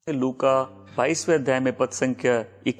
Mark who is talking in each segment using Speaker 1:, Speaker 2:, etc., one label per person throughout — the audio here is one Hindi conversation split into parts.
Speaker 1: लूका 22वें अध्याय में पद संख्या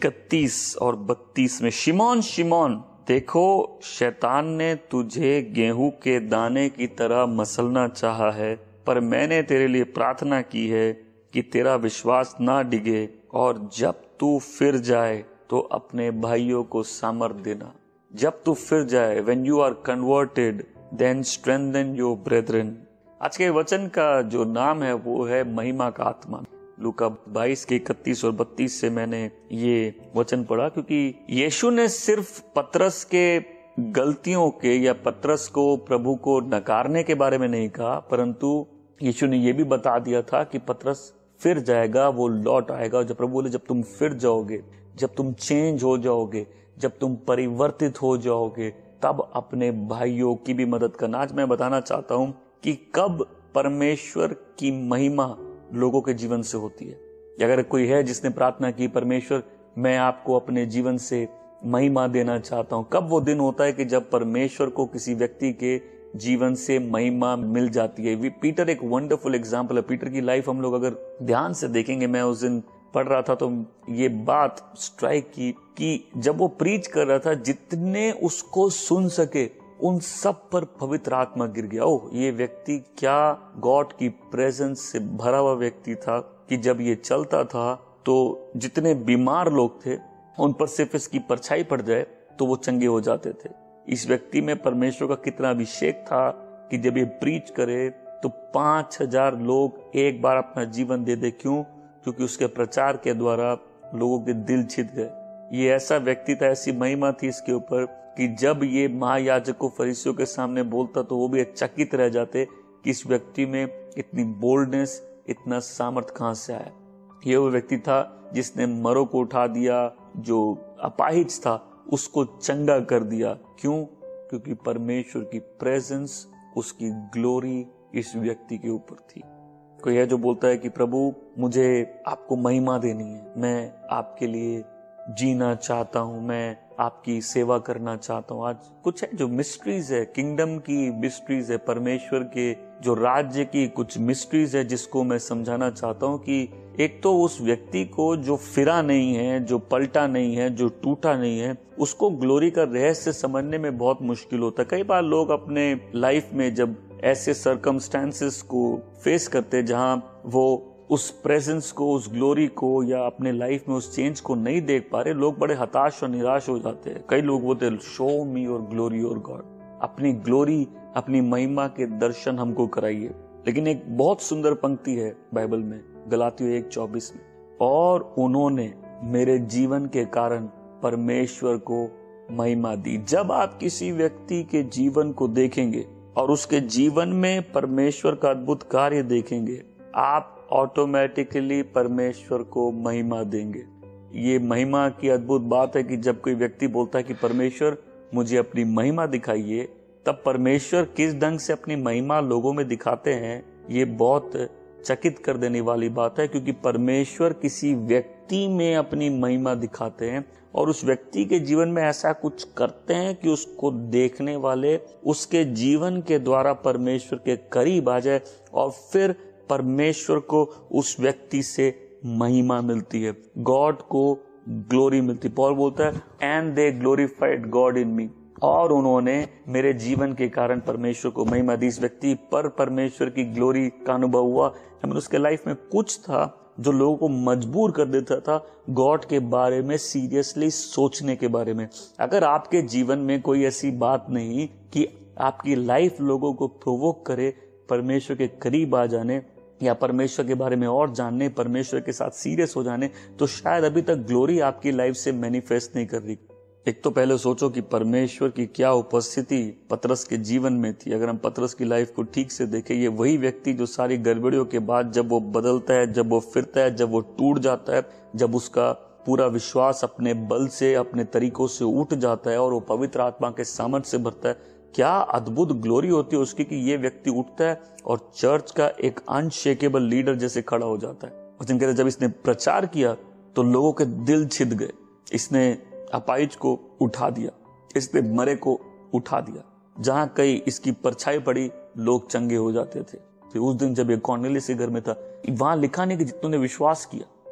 Speaker 1: 31 और 32 में, शिमोन शिमोन, देखो शैतान ने तुझे गेहूं के दाने की तरह मसलना चाहा है, पर मैंने तेरे लिए प्रार्थना की है कि तेरा विश्वास ना डिगे, और जब तू फिर जाए तो अपने भाइयों को सामर्थ देना। जब तू फिर जाए, when you are converted, then strengthen your brethren। आज के वचन का जो नाम है वो है महिमा का आत्मा। लूका 22 के 31 और 32 से मैंने ये वचन पढ़ा, क्योंकि यीशु ने सिर्फ पतरस के गलतियों के या पतरस को प्रभु को नकारने के बारे में नहीं कहा, परंतु यीशु ने ये भी बता दिया था कि पतरस फिर जाएगा, वो लौट आएगा। जब प्रभु बोले जब तुम फिर जाओगे, जब तुम चेंज हो जाओगे, जब तुम परिवर्तित हो जाओगे, तब अपने भाइयों की भी मदद करना। आज मैं बताना चाहता हूं कि कब परमेश्वर की महिमा लोगों के जीवन से होती है। अगर कोई है जिसने प्रार्थना की, परमेश्वर मैं आपको अपने जीवन से महिमा देना चाहता हूं, कब वो दिन होता है कि जब परमेश्वर को किसी व्यक्ति के जीवन से महिमा मिल जाती है। पीटर एक वंडरफुल एग्जाम्पल है। पीटर की लाइफ हम लोग अगर ध्यान से देखेंगे, मैं उस दिन पढ़ रहा था तो ये बात स्ट्राइक की कि जब वो प्रीच कर रहा था, जितने उसको सुन सके उन सब पर पवित्र आत्मा गिर गया। ओह, ये व्यक्ति क्या गॉड की प्रेजेंस से भरा हुआ व्यक्ति था कि जब ये चलता था तो जितने बीमार लोग थे उन पर सिर्फ इसकी परछाई पड़ जाए तो वो चंगे हो जाते थे। इस व्यक्ति में परमेश्वर का कितना अभिषेक था कि जब ये प्रीच करे तो 5000 लोग एक बार अपना जीवन दे दे। क्यों? क्योंकि उसके प्रचार के द्वारा लोगों के दिल छिद गए। ये ऐसा व्यक्ति था, ऐसी महिमा थी इसके ऊपर कि जब ये महायाजकों फरीसियों के सामने बोलता तो वो भी चकित रह जाते कि इस व्यक्ति में इतनी बोल्डनेस, इतना सामर्थ कहां से आया। ये वो व्यक्ति था जिसने मरों को उठा दिया, जो अपाहिज था उसको चंगा कर दिया। क्यों? क्योंकि परमेश्वर की प्रेजेंस, उसकी ग्लोरी इस व्यक्ति के ऊपर थी। कोई है जो बोलता है कि प्रभु मुझे आपको महिमा देनी है, मैं आपके लिए जीना चाहता हूं, मैं आपकी सेवा करना चाहता हूं। आज कुछ है जो मिस्ट्रीज है, किंगडम की मिस्ट्रीज है, परमेश्वर के जो राज्य की कुछ मिस्ट्रीज है, जिसको मैं समझाना चाहता हूं कि एक तो उस व्यक्ति को जो फिरा नहीं है, जो पलटा नहीं है, जो टूटा नहीं है, उसको ग्लोरी का रहस्य समझने में बहुत मुश्किल होता है। कई बार लोग अपने लाइफ में जब ऐसे सर्कमस्टेंसेस को फेस करते जहां वो उस प्रेजेंस को, उस ग्लोरी को या अपने लाइफ में उस चेंज को नहीं देख पा रहे, लोग बड़े हताश और निराश हो जाते हैं। कई लोग बोलते हैं शो मी योर ग्लोरी और गॉड, अपनी ग्लोरी, अपनी महिमा के दर्शन हमको कराइए। लेकिन एक बहुत सुंदर पंक्ति है बाइबल में, गलातियों 1:24 में, और उन्होंने मेरे जीवन के कारण परमेश्वर को महिमा दी। जब आप किसी व्यक्ति के जीवन को देखेंगे और उसके जीवन में परमेश्वर का अद्भुत कार्य देखेंगे, आप ऑटोमेटिकली परमेश्वर को महिमा देंगे। ये महिमा की अद्भुत बात है कि जब कोई व्यक्ति बोलता है कि परमेश्वर मुझे अपनी महिमा दिखाइए, तब परमेश्वर किस ढंग से अपनी महिमा लोगों में दिखाते हैं, ये बहुत चकित कर देने वाली बात है। क्योंकि परमेश्वर किसी व्यक्ति में अपनी महिमा दिखाते हैं और उस व्यक्ति के जीवन में ऐसा कुछ करते हैं कि उसको देखने वाले उसके जीवन के द्वारा परमेश्वर के करीब आ जाए और फिर परमेश्वर को उस व्यक्ति से महिमा मिलती है, गॉड को ग्लोरी मिलती है। पॉल बोलता है and they glorified God in me, और उन्होंने मेरे जीवन के कारण परमेश्वर को महिमा दी। इस व्यक्ति पर परमेश्वर की ग्लोरी का अनुभव हुआ। हमें उसके लाइफ में कुछ था जो लोगों को मजबूर कर देता था गॉड के बारे में सीरियसली सोचने के बारे में। अगर आपके जीवन में कोई ऐसी बात नहीं कि आपकी लाइफ लोगों को प्रोवोक करे परमेश्वर के करीब आ जाने या परमेश्वर के बारे में और जानने, परमेश्वर के साथ सीरियस हो जाने, तो शायद अभी तक ग्लोरी आपकी लाइफ से मैनिफेस्ट नहीं कर रही। एक तो पहले सोचो कि परमेश्वर की क्या उपस्थिति पतरस के जीवन में थी। अगर हम पतरस की लाइफ को ठीक से देखें, ये वही व्यक्ति जो सारी गड़बड़ियों के बाद जब वो बदलता है, जब वो फिरता है, जब वो टूट जाता है, जब उसका पूरा विश्वास अपने बल से, अपने तरीकों से उठ जाता है और वो पवित्र आत्मा के सामर्थ्य से भरता है, क्या अद्भुत ग्लोरी होती है उसकी कि ये व्यक्ति उठता है और चर्च का एक अनशेकेबल लीडर जैसे खड़ा हो जाता है। और जिनके कहते जब इसने प्रचार किया तो लोगों के दिल छिद गए। इसने अपाहिज को उठा दिया, इसने मरे को उठा दिया। जहां कहीं इसकी परछाई पड़ी लोग चंगे हो जाते थे। फिर उस दिन जब ये कॉर्नेलियस के घर में था, वहां लिखा नहीं कि जितनों ने विश्वास किया,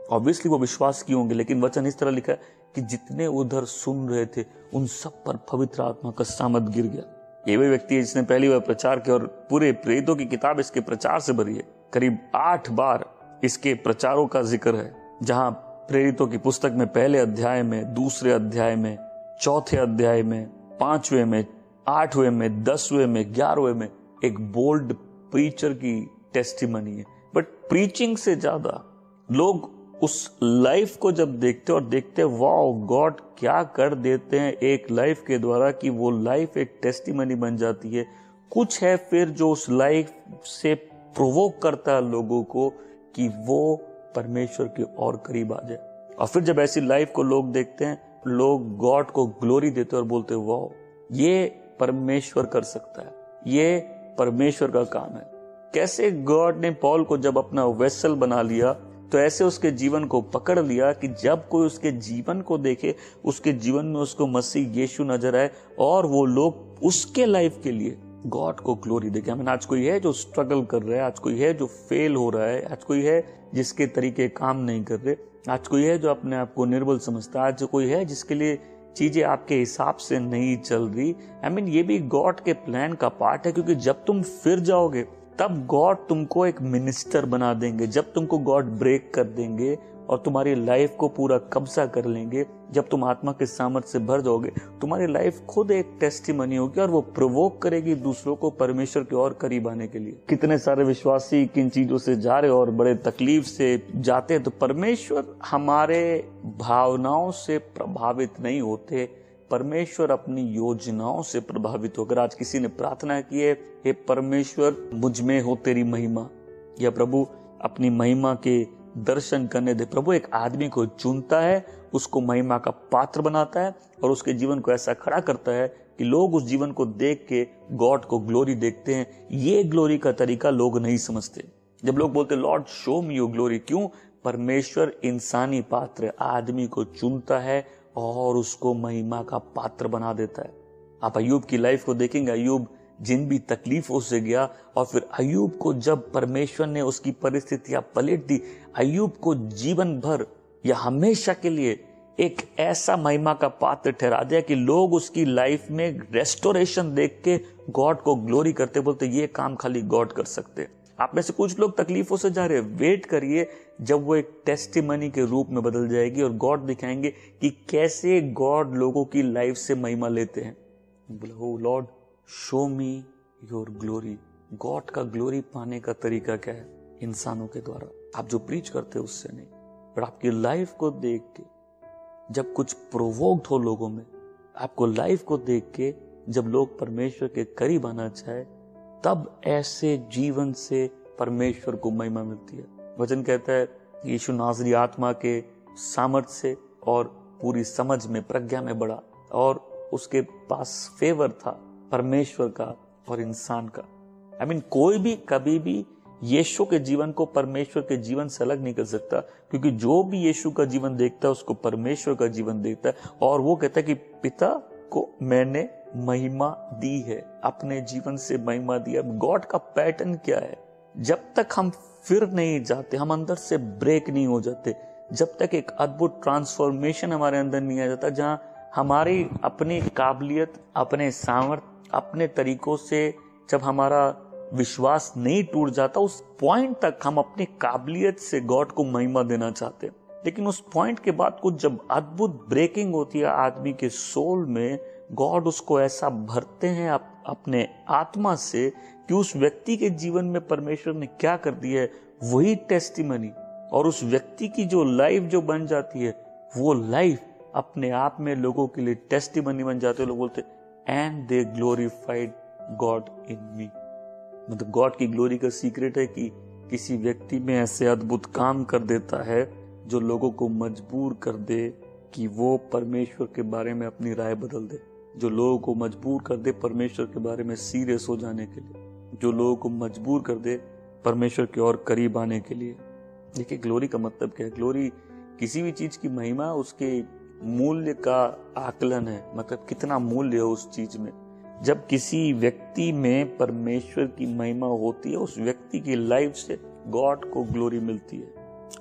Speaker 1: ऑब्वियसली वो विश्वास किए होंगे, लेकिन वचन इस तरह लिखा है कि जितने उधर सुन रहे थे उन सब पर पवित्र आत्मा का सामर्थ गिर गया। ये वही व्यक्ति है जिसने पहली बार प्रचार किया और पूरे प्रेरितों की किताब इसके प्रचार से भरी है। करीब 8 बार इसके प्रचारों का जिक्र है, जहां प्रेरितों की पुस्तक में पहले अध्याय में, दूसरे अध्याय में, चौथे अध्याय में, 5वें में, 8वें में, 10वें में, 11वें में एक बोल्ड प्रीचर की टेस्टिमनी है। बट प्रीचिंग से ज्यादा लोग उस लाइफ को जब देखते और देखते वाओ गॉड क्या कर देते हैं एक लाइफ के द्वारा, कि वो लाइफ एक टेस्टिमनी बन जाती है। कुछ है फिर जो उस लाइफ से प्रोवोक करता है लोगों को कि वो परमेश्वर के और करीब आ जाए। और फिर जब ऐसी लाइफ को लोग देखते हैं, लोग गॉड को ग्लोरी देते हैं और बोलते हैं वाओ ये परमेश्वर कर सकता है, ये परमेश्वर का काम है। कैसे गॉड ने पॉल को जब अपना वेसल बना लिया तो ऐसे उसके जीवन को पकड़ लिया कि जब कोई उसके जीवन को देखे, उसके जीवन में उसको मसीह यीशु नजर आए और वो लोग उसके लाइफ के लिए गॉड को ग्लोरी देखे। हमें आज कोई है जो स्ट्रगल कर रहा है, आज कोई है जो फेल हो रहा है, आज कोई है जिसके तरीके काम नहीं कर रहे, आज कोई है जो अपने आप को निर्बल समझता है, आज कोई है जिसके लिए चीजें आपके हिसाब से नहीं चल रही। ये भी गॉड के प्लान का पार्ट है, क्योंकि जब तुम फिर जाओगे तब गॉड तुमको एक मिनिस्टर बना देंगे। जब तुमको गॉड ब्रेक कर देंगे और तुम्हारी लाइफ को पूरा कब्जा कर लेंगे, जब तुम आत्मा के सामर्थ्य से भर जाओगे, तुम्हारी लाइफ खुद एक टेस्टिमनी होगी और वो प्रोवोक करेगी दूसरों को परमेश्वर के और करीब आने के लिए। कितने सारे विश्वासी किन चीजों से जा रहे और बड़े तकलीफ से जाते हैं, तो परमेश्वर हमारे भावनाओं से प्रभावित नहीं होते, परमेश्वर अपनी योजनाओं से प्रभावित होकर। आज किसी ने प्रार्थना की है, हे परमेश्वर मुझ में हो तेरी महिमा, या प्रभु अपनी महिमा के दर्शन करने दे। प्रभु एक आदमी को चुनता है, उसको महिमा का पात्र बनाता है और उसके जीवन को ऐसा खड़ा करता है कि लोग उस जीवन को देख के गॉड को ग्लोरी देखते हैं। ये ग्लोरी का तरीका लोग नहीं समझते। जब लोग बोलते Lord show me your glory, क्यों? परमेश्वर इंसानी पात्र आदमी को चुनता है और उसको महिमा का पात्र बना देता है। आप अय्यूब की लाइफ को देखेंगे, अय्यूब जिन भी तकलीफों से गया और फिर अय्यूब को जब परमेश्वर ने उसकी परिस्थितियां पलट दी, अय्यूब को जीवन भर या हमेशा के लिए एक ऐसा महिमा का पात्र ठहरा दिया कि लोग उसकी लाइफ में रेस्टोरेशन देख के गॉड को ग्लोरी करते, बोलते ये काम खाली गॉड कर सकते। आप में से कुछ लोग तकलीफों से जा रहे हैं, वेट करिए जब वो एक टेस्टिमनी के रूप में बदल जाएगी और गॉड दिखाएंगे कि कैसे गॉड लोगों की लाइफ से महिमा लेते हैं। बोलो Lord show me your glory. God का ग्लोरी पाने का तरीका क्या है? इंसानों के द्वारा। आप जो प्रीच करते हो उससे नहीं, पर आपकी लाइफ को देख के जब कुछ प्रोवोक्ड हो लोगों में, आपको लाइफ को देख के जब लोग परमेश्वर के करीब आना चाहे, तब ऐसे जीवन से परमेश्वर को महिमा मिलती है। वचन कहता है यीशु नाज़री आत्मा के सामर्थ्य से और पूरी समझ में, प्रज्ञा में बढ़ा और उसके पास फेवर था परमेश्वर का और इंसान का। कोई भी कभी भी यीशु के जीवन को परमेश्वर के जीवन से अलग नहीं कर सकता, क्योंकि जो भी यीशु का जीवन देखता है उसको परमेश्वर का जीवन देखता है। और वो कहता है कि पिता को मैंने महिमा दी है, अपने जीवन से महिमा दी है। गॉड का पैटर्न क्या है? जब तक हम फिर नहीं जाते, हम अंदर से ब्रेक नहीं हो जाते, जब तक एक अद्भुत ट्रांसफॉर्मेशन हमारे अंदर नहीं आ जाता, जहां हमारी अपनी काबिलियत, अपने सामर्थ्य, अपने तरीकों से जब हमारा विश्वास नहीं टूट जाता, उस पॉइंट तक हम अपनी काबिलियत से गॉड को महिमा देना चाहते हैं। लेकिन उस पॉइंट के बाद कुछ जब अद्भुत ब्रेकिंग होती है आदमी के सोल में, गॉड उसको ऐसा भरते हैं अपने आत्मा से कि उस व्यक्ति के जीवन में परमेश्वर ने क्या कर दिया है वही टेस्टिमनी, और उस व्यक्ति की जो लाइफ जो बन जाती है, वो लाइफ अपने आप में लोगों के लिए टेस्टिमनी बन जाते हैं। लोग बोलते and they glorified God in me. मतलब गॉड की ग्लोरी का सीक्रेट है कि किसी व्यक्ति में ऐसे अद्भुत काम कर देता है जो लोगों को मजबूर कर दे कि वो परमेश्वर के बारे में अपनी राय बदल दे, जो लोगों को मजबूर कर दे परमेश्वर के बारे में सीरियस हो जाने के लिए, जो लोगों को मजबूर कर दे परमेश्वर के और करीब आने के लिए। देखिए ग्लोरी का मतलब क्या है? ग्लोरी किसी भी चीज की महिमा उसके मूल्य का आकलन है, मतलब कितना मूल्य है उस चीज में। जब किसी व्यक्ति में परमेश्वर की महिमा होती है, उस व्यक्ति की लाइफ से गॉड को ग्लोरी मिलती है। कुछ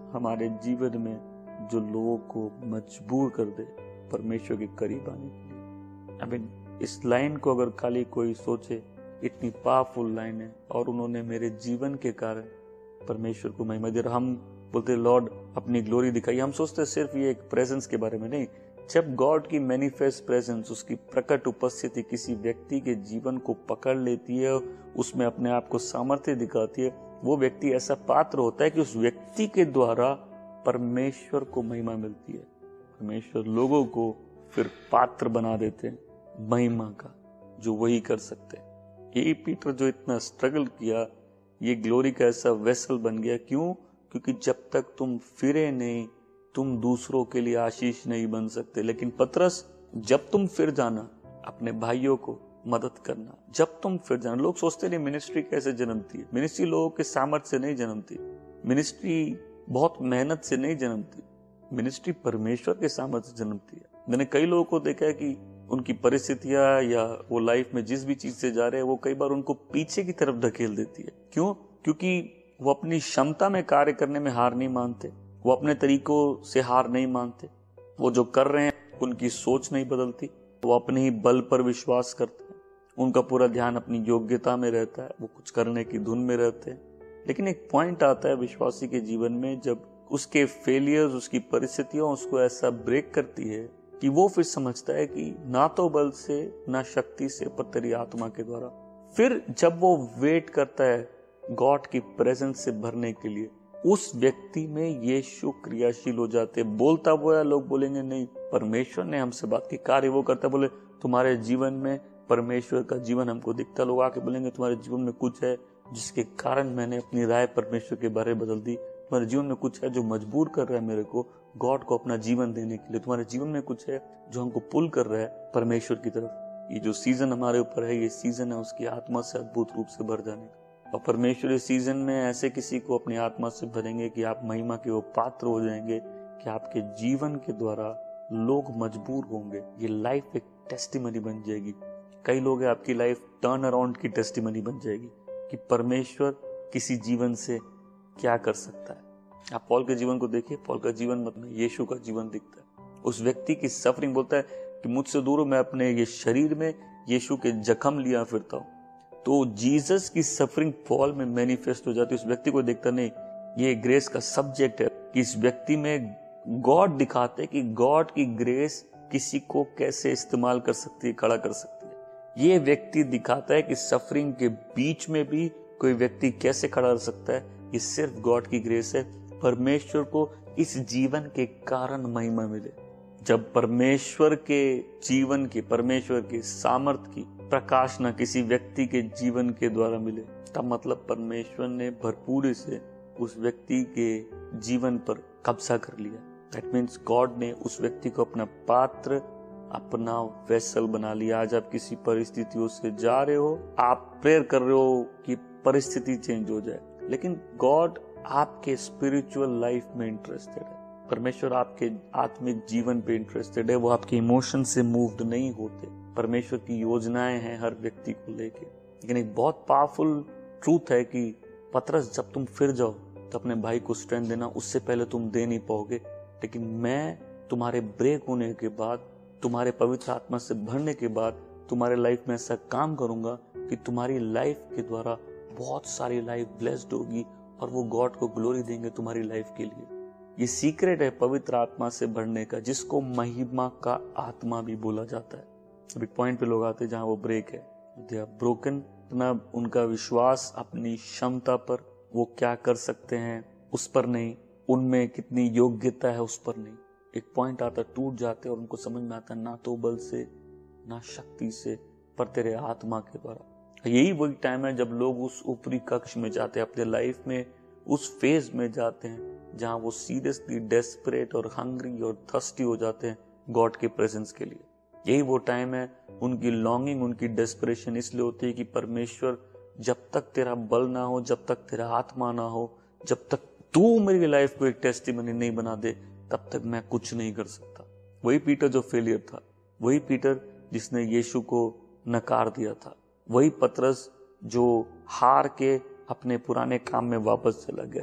Speaker 1: हमारे जीवन में जो लोगों को मजबूर कर दे परमेश्वर के करीब आने के लिए। आई मीन इस लाइन को अगर खाली कोई सोचे, इतनी पावरफुल लाइन है और उन्होंने मेरे जीवन के कारण परमेश्वर को महिमा दी। हम बोलते लॉर्ड अपनी ग्लोरी दिखाई, हम सोचते सिर्फ ये एक प्रेजेंस के बारे में नहीं। जब गॉड की मैनिफेस्ट प्रेजेंस, उसकी प्रकट उपस्थिति किसी व्यक्ति के जीवन को पकड़ लेती है, उसमें अपने आप को सामर्थ्य दिखाती है, वो व्यक्ति ऐसा पात्र होता है कि उस व्यक्ति के द्वारा परमेश्वर को महिमा मिलती है। परमेश्वर लोगों को फिर पात्र बना देते हैं महिमा का, जो वही कर सकते हैं। यही पीटर जो इतना स्ट्रगल किया, ये ग्लोरी का ऐसा वेसल बन गया। क्यों? क्योंकि जब तक तुम फिरे नहीं, तुम दूसरों के लिए आशीष नहीं बन सकते। लेकिन पतरस, जब तुम फिर जाना, अपने भाइयों को मदद करना, जब तुम फिर जाना। लोग सोचते नहीं मिनिस्ट्री कैसे जन्मती है। मिनिस्ट्री लोगों के सामर्थ्य से नहीं जन्मती, मिनिस्ट्री बहुत मेहनत से नहीं जन्मती, मिनिस्ट्री परमेश्वर के सामर्थ्य से जन्मती है। मैंने कई लोगों को देखा है कि उनकी परिस्थितियां या वो लाइफ में जिस भी चीज से जा रहे हैं, वो कई बार उनको पीछे की तरफ धकेल देती है। क्यों? क्योंकि वो अपनी क्षमता में कार्य करने में हार नहीं मानते, वो अपने तरीकों से हार नहीं मानते, वो जो कर रहे हैं उनकी सोच नहीं बदलती, वो अपने ही बल पर विश्वास करते हैं, उनका पूरा ध्यान अपनी योग्यता में रहता है, वो कुछ करने की धुन में रहते हैं। लेकिन एक पॉइंट आता है विश्वासी के जीवन में, जब उसके फेलियर्स, उसकी परिस्थितियां उसको ऐसा ब्रेक करती है कि वो फिर समझता है कि ना तो बल से ना शक्ति से, पर तेरी आत्मा के द्वारा। फिर जब वो वेट करता है गॉड की प्रेजेंस से भरने के लिए, उस व्यक्ति में यीशु क्रियाशील हो जाते। बोलता वो है, लोग बोलेंगे नहीं परमेश्वर ने हमसे बात की, कार्य वो करता। बोले तुम्हारे जीवन में परमेश्वर का जीवन हमको दिखता। लोग आके बोलेंगे तुम्हारे जीवन में कुछ है जिसके कारण मैंने अपनी राय परमेश्वर के बारे में बदल दी। तुम्हारे जीवन में कुछ है जो मजबूर कर रहा है मेरे को गॉड को अपना जीवन देने के लिए। तुम्हारे जीवन में कुछ है जो हमको पुल कर रहा है परमेश्वर की तरफ। ये जो सीजन हमारे ऊपर है, ये सीजन है उसकी आत्मा से अद्भुत रूप से भर जाने का। और परमेश्वर इस सीजन में ऐसे किसी को अपनी आत्मा से भरेंगे कि आप महिमा के वो पात्र हो जाएंगे, कि आपके जीवन के द्वारा लोग मजबूर होंगे। ये लाइफ एक टेस्टिमनी बन जाएगी। कई लोग हैं, आपकी लाइफ टर्न अराउंड की टेस्टिमनी बन जाएगी कि परमेश्वर किसी जीवन से क्या कर सकता है। आप पॉल के जीवन को देखिए, पॉल का जीवन मतलब यीशु का जीवन दिखता है। उस व्यक्ति की सफरिंग, बोलता है कि मुझसे दूर मैं अपने ये शरीर में यीशु के जख्म लिया फिरता हूँ। तो जीसस की सफरिंग पॉल में मैनिफेस्ट हो जाती है। उस व्यक्ति को देखता नहीं, ये ग्रेस का सब्जेक्ट है कि इस व्यक्ति में गॉड दिखाते कि गॉड की ग्रेस किसी को कैसे इस्तेमाल कर सकती है, खड़ा कर सकती है। ये व्यक्ति दिखाता है कि सफरिंग के बीच में भी कोई व्यक्ति कैसे खड़ा रह सकता है। ये सिर्फ गॉड की ग्रेस है। परमेश्वर को इस जीवन के कारण महिमा मिले। जब परमेश्वर के जीवन की, परमेश्वर के सामर्थ की प्रकाश न किसी व्यक्ति के जीवन के द्वारा मिले, तब मतलब परमेश्वर ने भरपूरी से उस व्यक्ति के जीवन पर कब्जा कर लिया। दैट मीन्स गॉड ने उस व्यक्ति को अपना पात्र, अपना वेसल बना लिया। आज आप किसी परिस्थितियों से जा रहे हो, आप प्रेयर कर रहे हो कि परिस्थिति चेंज हो जाए, लेकिन गॉड आपके स्पिरिचुअल लाइफ में इंटरेस्टेड है। परमेश्वर आपके आत्मिक जीवन पे इंटरेस्टेड है। वो आपके इमोशन से मूव्ड नहीं होते। परमेश्वर की योजनाएं हैं हर व्यक्ति को लेके। लेकिन एक बहुत पावरफुल ट्रूथ है कि पतरस, जब तुम फिर जाओ तो अपने भाई को स्ट्रेंथ देना। उससे पहले तुम दे नहीं पाओगे, लेकिन मैं तुम्हारे ब्रेक होने के बाद, तुम्हारे पवित्र आत्मा से भरने के बाद तुम्हारे लाइफ में ऐसा काम करूंगा कि तुम्हारी लाइफ के द्वारा बहुत सारी लाइफ ब्लेस्ड होगी और वो गॉड को ग्लोरी देंगे तुम्हारी लाइफ के लिए। ये सीक्रेट है पवित्र आत्मा से भरने का, जिसको महिमा का आत्मा भी बोला जाता है। अभी पॉइंट पे लोग आते हैं जहां वो ब्रेक है, दे आर ब्रोकन। इतना उनका विश्वास अपनी क्षमता पर, वो क्या कर सकते हैं उस पर नहीं, उनमें कितनी योग्यता है उस पर नहीं। एक पॉइंट आता, टूट जाते और उनको समझ में आता ना तो बल से ना शक्ति से, पर तेरे आत्मा के द्वारा। यही वही टाइम है जब लोग उस ऊपरी कक्ष में जाते हैं, अपने लाइफ में उस फेज में जाते हैं जहां वो सीरियसली डेस्परेट और हंग्री और थर्स्टी हो जाते हैं गॉड के प्रेजेंस के लिए। यही वो टाइम है, उनकी लॉन्गिंग, उनकी डेस्परेशन इसलिए होती है कि परमेश्वर, जब तक तेरा बल ना हो, जब तक तेरा आत्मा ना हो, जब तक तू मेरी लाइफ को एक टेस्टिमनी नहीं बना दे, तब तक मैं कुछ नहीं कर सकता। वही पीटर जो फेलियर था, वही पीटर जिसने यीशु को नकार दिया था, वही पतरस जो हार के अपने पुराने काम में वापस चला गया था।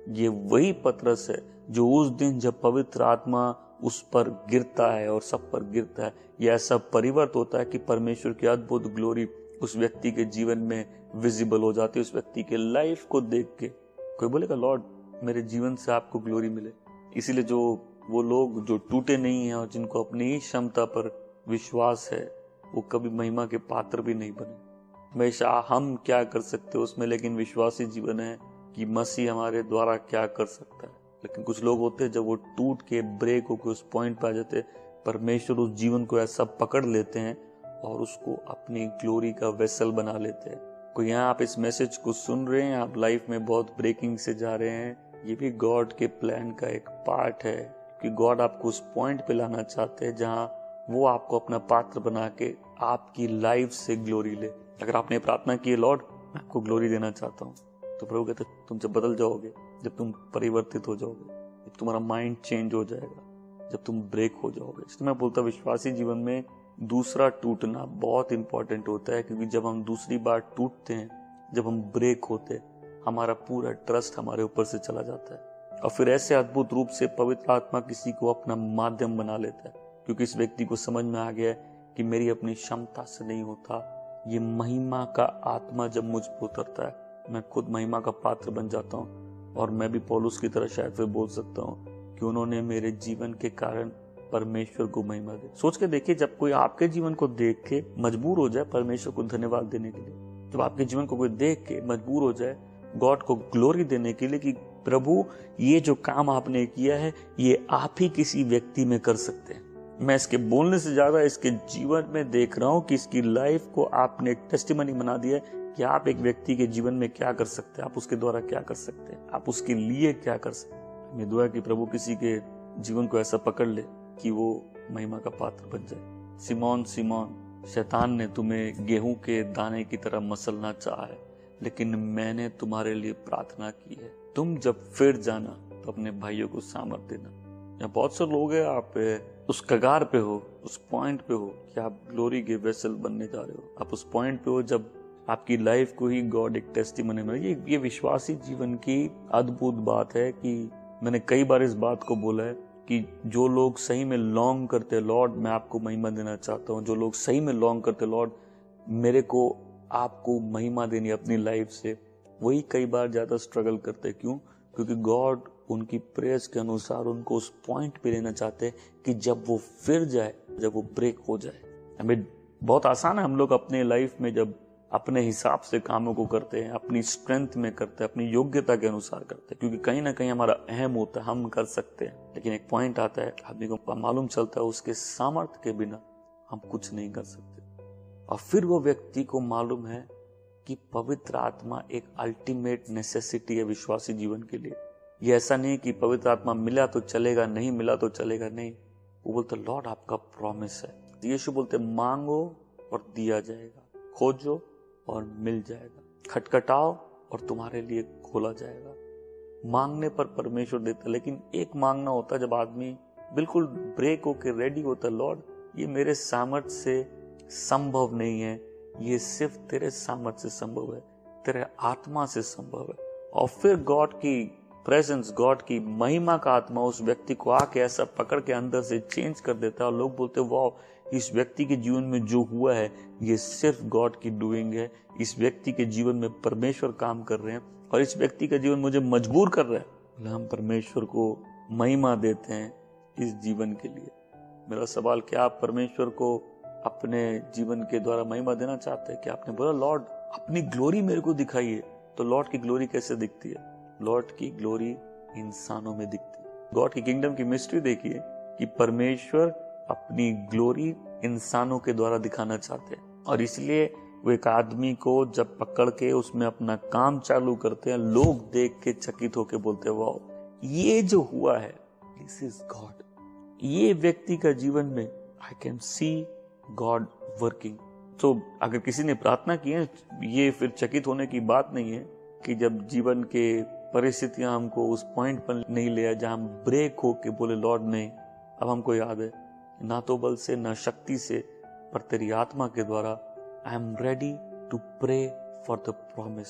Speaker 1: ये वही पतरस है जो उस दिन जब पवित्र आत्मा उस पर गिरता है और सब पर गिरता है, ये ऐसा परिवर्तन होता है कि परमेश्वर की अद्भुत ग्लोरी उस व्यक्ति के जीवन में विजिबल हो जाती है। उस व्यक्ति के लाइफ को देख के कोई बोलेगा लॉर्ड मेरे जीवन से आपको ग्लोरी मिले। इसीलिए जो वो लोग जो टूटे नहीं हैं और जिनको अपनी ही क्षमता पर विश्वास है, वो कभी महिमा के पात्र भी नहीं बने। हमेशा हम क्या कर सकते हो उसमें, लेकिन विश्वासी जीवन है कि मसीह हमारे द्वारा क्या कर सकता है। लेकिन कुछ लोग होते हैं जब वो टूट के ब्रेक होकर उस पॉइंट पे आ जाते, परमेश्वर उस जीवन को ऐसा पकड़ लेते हैं और उसको अपनी ग्लोरी का वेसल बना लेते हैं। कोई यहाँ आप इस मैसेज को सुन रहे हैं, आप लाइफ में बहुत ब्रेकिंग से जा रहे हैं, ये भी गॉड के प्लान का एक पार्ट है कि गॉड आपको उस पॉइंट पे लाना चाहते हैं जहां वो आपको अपना पात्र बना के आपकी लाइफ से ग्लोरी ले। अगर आपने प्रार्थना की है लॉर्ड मैं आपको ग्लोरी देना चाहता हूँ, तो प्रभु कहते तुम जब बदल जाओगे, जब तुम परिवर्तित हो जाओगे, जब तुम्हारा माइंड चेंज हो जाएगा, जब तुम ब्रेक हो जाओगे। इसलिए मैं बोलता विश्वासी जीवन में दूसरा टूटना बहुत इंपॉर्टेंट होता है, क्योंकि जब हम दूसरी बार टूटते हैं, जब हम ब्रेक होते हैं, हमारा पूरा ट्रस्ट हमारे ऊपर से चला जाता है और फिर ऐसे अद्भुत रूप से पवित्र आत्मा किसी को अपना माध्यम बना लेता है, क्योंकि इस व्यक्ति को समझ में आ गया है कि मेरी अपनी क्षमता से नहीं होता, ये महिमा का आत्मा जब मुझ पर उतरता है मैं खुद महिमा का पात्र बन जाता हूँ। और मैं भी पौलुस की तरह शायद फिर बोल सकता हूँ कि उन्होंने मेरे जीवन के कारण परमेश्वर को महिमा दी। सोच के देखिए, जब कोई आपके जीवन को देख के मजबूर हो जाए परमेश्वर को धन्यवाद देने के लिए, जब आपके जीवन को कोई देख के मजबूर हो जाए गॉड को ग्लोरी देने के लिए कि प्रभु ये जो काम आपने किया है ये आप ही किसी व्यक्ति में कर सकते हैं। मैं इसके बोलने से ज्यादा इसके जीवन में देख रहा हूं कि इसकी लाइफ को आपने एक टेस्टिमनी बना दिया है कि आप एक व्यक्ति के जीवन में क्या कर सकते हैं, आप उसके द्वारा क्या कर सकते हैं, आप उसके लिए क्या कर सकते हैं। मैं दुआ कि प्रभु किसी के जीवन को ऐसा पकड़ ले कि वो महिमा का पात्र बन जाए। सिमोन सिमोन, शैतान ने तुम्हें गेहूं के दाने की तरह मसलना चाहा है, लेकिन मैंने तुम्हारे लिए प्रार्थना की है। तुम जब फिर जाना तो अपने भाइयों को सामर्थ्य देना। यहाँ बहुत से लोग हैं, आप उस कगार पे हो, उस पॉइंट पे हो कि आप ग्लोरी के वेसल बनने जा रहे हो। आप उस पॉइंट पे हो जब आपकी लाइफ को ही गॉड एक टेस्टिमनी में। ये विश्वासी जीवन की अद्भुत बात है कि मैंने कई बार इस बात को बोला है कि जो लोग सही में लॉन्ग करते लॉर्ड मैं आपको महिमा देना चाहता हूँ, जो लोग सही में लॉन्ग करते लॉर्ड मेरे को आपको महिमा देनी अपनी लाइफ से, वही कई बार ज्यादा स्ट्रगल करते। क्यों? क्योंकि गॉड उनकी प्रेयर्स के अनुसार उनको उस पॉइंट पे लेना चाहते हैं कि जब वो फिर जाए, जब वो ब्रेक हो जाए। हमें बहुत आसान है, हम लोग अपने लाइफ में जब अपने हिसाब से कामों को करते हैं, अपनी स्ट्रेंथ में करते हैं, अपनी योग्यता के अनुसार करते हैं, क्योंकि कहीं ना कहीं हमारा अहम होता है, हम कर सकते हैं। लेकिन एक पॉइंट आता है, आदमी को मालूम चलता है उसके सामर्थ्य के बिना हम कुछ नहीं कर सकते। और फिर वो व्यक्ति को मालूम है कि पवित्र आत्मा एक अल्टीमेट नेसेसिटी है विश्वासी जीवन के लिए। ये ऐसा नहीं कि पवित्र आत्मा मिला तो चलेगा, नहीं मिला तो चलेगा, नहीं। वो बोलते लॉर्ड आपका प्रॉमिस है। यीशु बोलते मांगो और दिया जाएगा, खोजो और मिल जाएगा, खटखटाओ और तुम्हारे लिए खोला जाएगा। मांगने पर परमेश्वर देता, लेकिन एक मांगना होता है जब आदमी बिल्कुल ब्रेक होकर रेडी होता है, लॉर्ड ये मेरे सामर्थ्य से संभव नहीं है, ये सिर्फ तेरे सामर्थ्य से संभव है, तेरे आत्मा से संभव है। और फिर गॉड की प्रेजेंस, गॉड की महिमा का आत्मा उस व्यक्ति को आके ऐसा पकड़ के अंदर से चेंज कर देता है और लोग बोलते वाह, इस व्यक्ति के जीवन में जो हुआ है ये सिर्फ गॉड की डूइंग है, इस व्यक्ति के जीवन में परमेश्वर काम कर रहे हैं और इस व्यक्ति का जीवन मुझे मजबूर कर रहा है। हम परमेश्वर को महिमा देते हैं इस जीवन के लिए। मेरा सवाल, क्या आप परमेश्वर को अपने जीवन के द्वारा महिमा देना चाहते हैं? कि आपने बोला लॉर्ड अपनी ग्लोरी मेरे को दिखाइए, तो लॉर्ड की ग्लोरी कैसे दिखती है? लॉर्ड की ग्लोरी इंसानों में दिखती है। गॉड की किंगडम की मिस्ट्री देखिए कि परमेश्वर अपनी ग्लोरी इंसानों के द्वारा दिखाना चाहते हैं, और इसलिए वो एक आदमी को जब पकड़ के उसमें अपना काम चालू करते हैं, लोग देख के चकित होके बोलते हैं वाह, ये जो हुआ है दिस इज गॉड। ये व्यक्ति का जीवन में I can see God working. तो अगर किसी ने प्रार्थना की है, ये फिर चकित होने की बात नहीं है कि जब जीवन के परिस्थितियां हमको उस पॉइंट पर नहीं ले आए जहां हम ब्रेक होके बोले लॉर्ड नहीं, अब हमको याद है ना तो बल से ना शक्ति से, पर तेरी आत्मा के द्वारा I am ready to pray for the promise.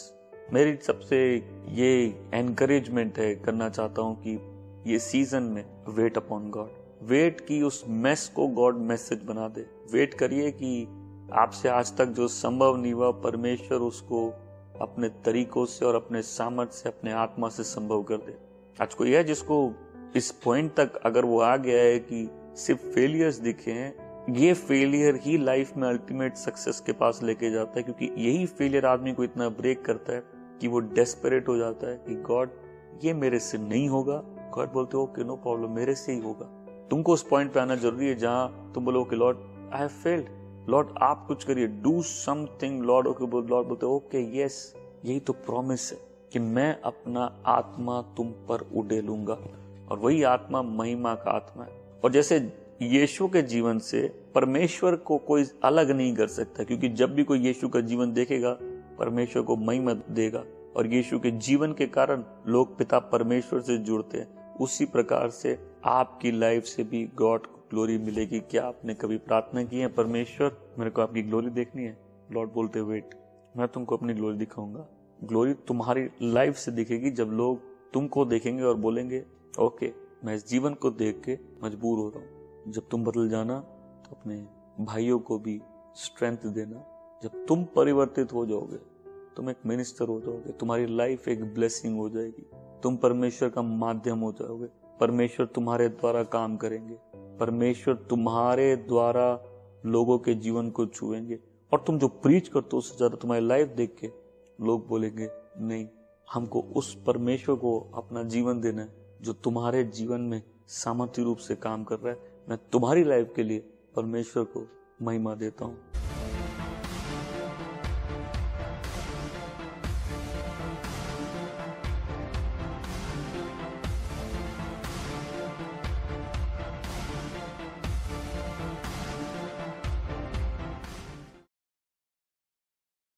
Speaker 1: मेरी सबसे ये एनकरेजमेंट है, करना चाहता हूँ कि ये सीजन में वेट अपॉन गॉड, वेट की उस मेस को गॉड मैसेज बना दे। वेट करिए कि आपसे आज तक जो संभव नहीं हुआ, परमेश्वर उसको अपने तरीकों से और अपने सामर्थ्य से, अपने आत्मा से संभव कर दे। आज कोई है जिसको इस पॉइंट तक अगर वो आ गया है कि सिर्फ फेलियर्स दिखे हैं, ये फेलियर ही लाइफ में अल्टीमेट सक्सेस के पास लेके जाता है, क्योंकि यही फेलियर आदमी को इतना ब्रेक करता है कि वो डेस्परेट हो जाता है कि गॉड ये मेरे से नहीं होगा। गॉड बोलते हो ओके नो प्रॉब्लम, मेरे से ही होगा। तुमको उस पॉइंट पे आना जरूरी है जहां तुम बोलो कि Lord I have failed, Lord आप कुछ करिए, डू समथिंग लॉर्ड। लॉर्ड बोलते ओके यस, यही तो प्रॉमिस है कि मैं अपना आत्मा तुम पर उड़ेलूंगा, और वही आत्मा महिमा का आत्मा है। और जैसे यीशु के जीवन से परमेश्वर को कोई अलग नहीं कर सकता, क्योंकि जब भी कोई यीशु का जीवन देखेगा परमेश्वर को महिमा देगा, और यीशु के जीवन के कारण लोग पिता परमेश्वर से जुड़ते हैं। उसी प्रकार से आपकी लाइफ से भी गॉड को ग्लोरी मिलेगी। क्या आपने कभी प्रार्थना की है, परमेश्वर मेरे को आपकी ग्लोरी देखनी है? लॉर्ड बोलते वेट, मैं तुमको अपनी ग्लोरी दिखाऊंगा। ग्लोरी तुम्हारी लाइफ से दिखेगी जब लोग तुमको देखेंगे और बोलेंगे ओके मैं इस जीवन को देख के मजबूर हो रहा हूँ। जब तुम बदल जाना तो अपने भाइयों को भी स्ट्रेंथ देना। जब तुम परिवर्तित हो जाओगे, तुम एक मिनिस्टर हो जाओगे, तुम्हारी लाइफ एक ब्लेसिंग हो जाएगी, तुम परमेश्वर का माध्यम हो जाओगे, परमेश्वर तुम्हारे द्वारा काम करेंगे, परमेश्वर तुम्हारे द्वारा लोगों के जीवन को छुएंगे, और तुम जो प्रीच करते हो उससे ज्यादा तुम्हारी लाइफ देख के लोग बोलेंगे नहीं, हमको उस परमेश्वर को अपना जीवन देना है जो तुम्हारे जीवन में सामर्थ्य रूप से काम कर रहा है। मैं तुम्हारी लाइफ के लिए परमेश्वर को महिमा देता हूँ।